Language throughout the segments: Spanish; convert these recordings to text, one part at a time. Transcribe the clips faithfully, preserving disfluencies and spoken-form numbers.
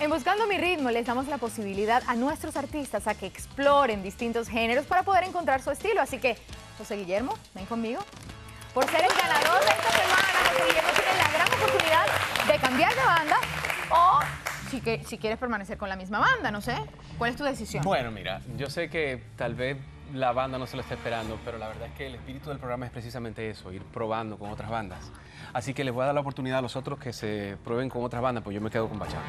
En Buscando mi ritmo les damos la posibilidad a nuestros artistas a que exploren distintos géneros para poder encontrar su estilo. Así que, José Guillermo, ven conmigo. Por ser el ganador de esta semana, José Guillermo tiene la gran oportunidad de cambiar de banda o si, que, si quieres permanecer con la misma banda, no sé. ¿Cuál es tu decisión? Bueno, mira, yo sé que tal vez la banda no se lo está esperando, pero la verdad es que el espíritu del programa es precisamente eso, ir probando con otras bandas. Así que les voy a dar la oportunidad a los otros que se prueben con otras bandas, pues yo me quedo con bachata.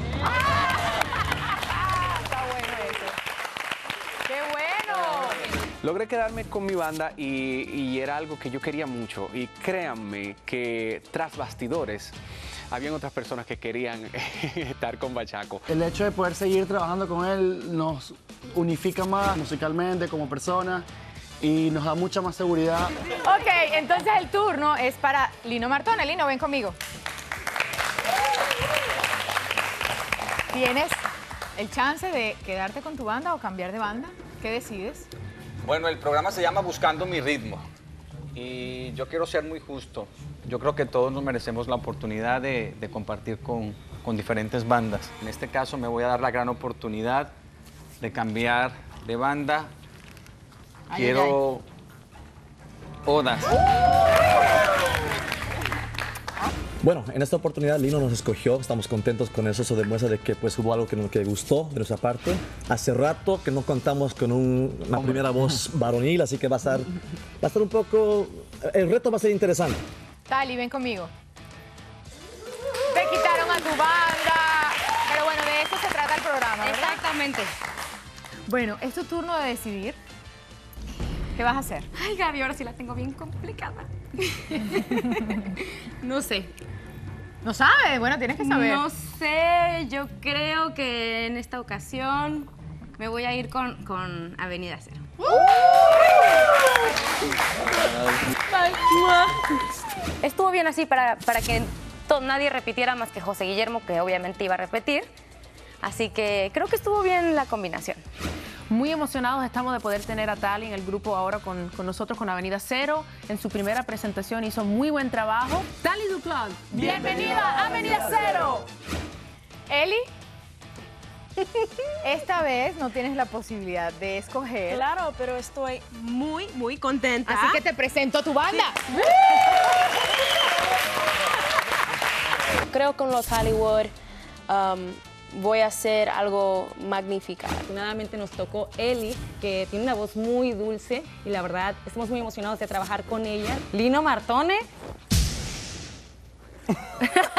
Está bueno eso. ¡Qué bueno! Logré quedarme con mi banda y, y era algo que yo quería mucho. Y créanme que tras bastidores habían otras personas que querían estar con Bachaco. El hecho de poder seguir trabajando con él nos unifica más musicalmente como personas y nos da mucha más seguridad. Ok, entonces el turno es para Lino Martone. Lino, ven conmigo. ¿Tienes el chance de quedarte con tu banda o cambiar de banda? ¿Qué decides? Bueno, el programa se llama Buscando mi ritmo y yo quiero ser muy justo. Yo creo que todos nos merecemos la oportunidad de, de compartir con, con diferentes bandas. En este caso me voy a dar la gran oportunidad de cambiar de banda. Ay, Quiero Odas. Bueno, en esta oportunidad Lino nos escogió, estamos contentos con eso, eso demuestra de que pues, hubo algo que nos que gustó de nuestra parte. Hace rato que no contamos con un, una primera voz varonil, así que va a, estar, va a estar un poco, el reto va a ser interesante. Tali, ven conmigo. Te quitaron a tu banda, pero bueno, de eso se trata el programa, ¿verdad? Exactamente. Bueno, es tu turno de decidir. ¿Qué vas a hacer? Ay, Gaby, ahora sí la tengo bien complicada. No sé. ¿No sabes? Bueno, tienes que saber. No sé, yo creo que en esta ocasión me voy a ir con, con Avenida Cero. Estuvo bien así para, para que to- nadie repitiera más que José Guillermo, que obviamente iba a repetir. Así que creo que estuvo bien la combinación. Muy emocionados estamos de poder tener a Tali en el grupo ahora con, con nosotros, con Avenida Cero. En su primera presentación hizo muy buen trabajo. Tali Duclos, ¡bienvenida a Avenida Cero! Eli, esta vez no tienes la posibilidad de escoger. Claro, pero estoy muy, muy contenta. Así que te presento a tu banda. Creo que con los Hollywood um, voy a hacer algo magnífico. Afortunadamente nos tocó Eli, que tiene una voz muy dulce y la verdad estamos muy emocionados de trabajar con ella. Lino Martone.